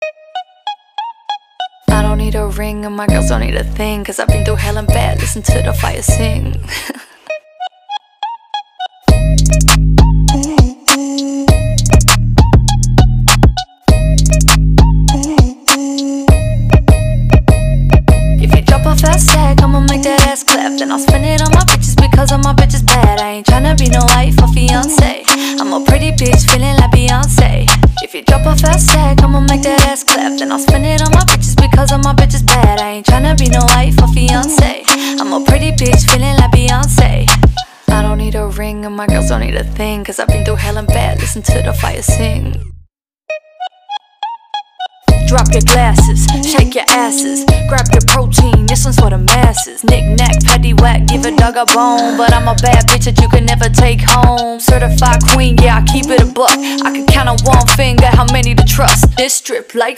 I don't need a ring and my girls don't need a thing, cause I've been through hell and back, listen to the fire sing. If you drop a fast tag, I'ma make that ass clap. Then I'll spend it on my bitches because all my bitches bad. I ain't tryna be no wife or fiance, I'm a pretty bitch feeling like Beyonce. If you drop a fast tag, I'ma make that ass clap. Then I'll spend it on my bitches because all my bitches bad. I ain't tryna be no wife or fiance, I'm a pretty bitch feeling like Beyonce. I don't need a ring and my girls don't need a thing, cause I've been through hell and back, listen to the fire sing. Drop your glasses, shake your asses, grab your protein, this one's for the masses. Knick-knack, paddywhack, give a dog a bone, but I'm a bad bitch that you can never take home. Certified queen, yeah, I keep it a buck. I can count on one finger how many to trust. This strip like